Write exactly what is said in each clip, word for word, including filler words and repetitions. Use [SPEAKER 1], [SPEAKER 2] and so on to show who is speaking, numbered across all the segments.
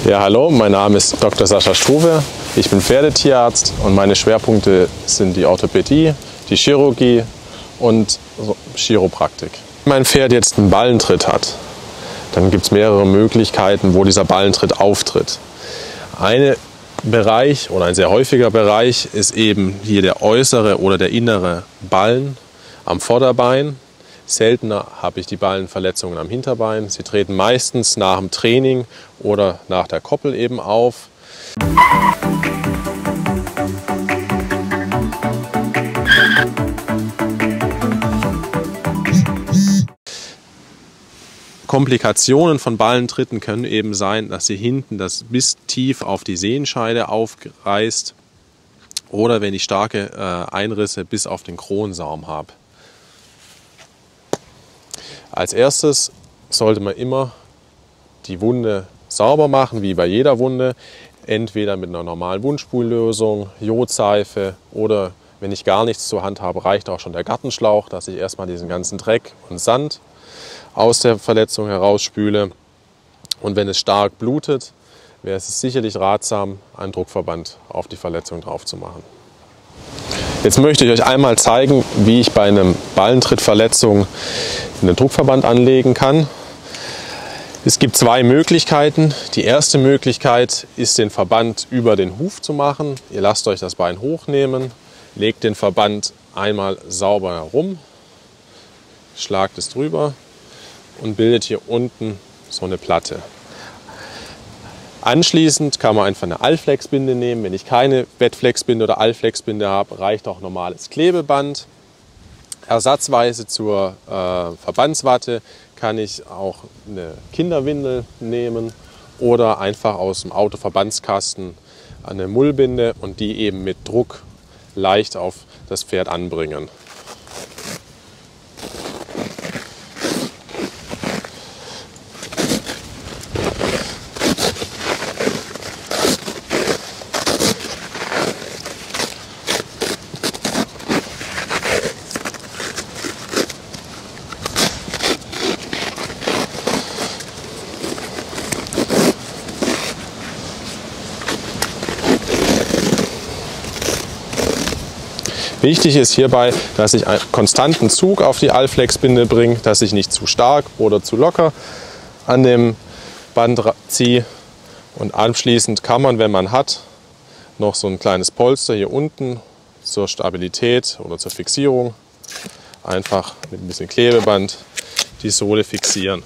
[SPEAKER 1] Ja, hallo, mein Name ist Doktor Sascha Struve. Ich bin Pferdetierarzt und meine Schwerpunkte sind die Orthopädie, die Chirurgie und Chiropraktik. Wenn mein Pferd jetzt einen Ballentritt hat, dann gibt es mehrere Möglichkeiten, wo dieser Ballentritt auftritt. Ein Bereich oder ein sehr häufiger Bereich ist eben hier der äußere oder der innere Ballen am Vorderbein. Seltener habe ich die Ballenverletzungen am Hinterbein. Sie treten meistens nach dem Training oder nach der Koppel eben auf. Komplikationen von Ballentritten können eben sein, dass sie hinten das bis tief auf die Sehenscheide aufreißt oder wenn ich starke äh, Einrisse bis auf den Kronsaum habe. Als erstes sollte man immer die Wunde sauber machen, wie bei jeder Wunde. Entweder mit einer normalen Wundspullösung, Jodseife oder wenn ich gar nichts zur Hand habe, reicht auch schon der Gartenschlauch, dass ich erstmal diesen ganzen Dreck und Sand aus der Verletzung herausspüle. Und wenn es stark blutet, wäre es sicherlich ratsam, einen Druckverband auf die Verletzung drauf zu machen. Jetzt möchte ich euch einmal zeigen, wie ich bei einer Ballentrittverletzung einen Druckverband anlegen kann. Es gibt zwei Möglichkeiten. Die erste Möglichkeit ist, den Verband über den Huf zu machen. Ihr lasst euch das Bein hochnehmen, legt den Verband einmal sauber herum, schlagt es drüber und bildet hier unten so eine Platte. Anschließend kann man einfach eine Allflexbinde nehmen. Wenn ich keine Bettflexbinde oder Allflexbinde habe, reicht auch normales Klebeband. Ersatzweise zur äh, Verbandswatte kann ich auch eine Kinderwindel nehmen oder einfach aus dem Autoverbandskasten eine Mullbinde und die eben mit Druck leicht auf das Pferd anbringen. Wichtig ist hierbei, dass ich einen konstanten Zug auf die Allflexbinde bringe, dass ich nicht zu stark oder zu locker an dem Band ziehe. Und anschließend kann man, wenn man hat, noch so ein kleines Polster hier unten zur Stabilität oder zur Fixierung einfach mit ein bisschen Klebeband die Sohle fixieren.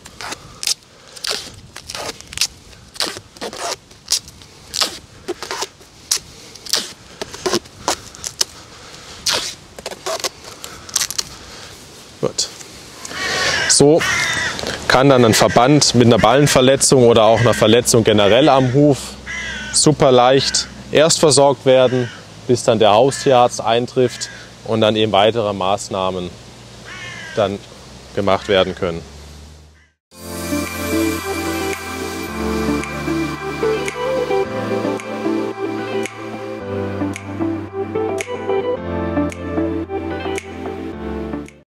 [SPEAKER 1] Gut. So kann dann ein Verband mit einer Ballenverletzung oder auch einer Verletzung generell am Huf super leicht erst versorgt werden, bis dann der Haustierarzt eintrifft und dann eben weitere Maßnahmen dann gemacht werden können.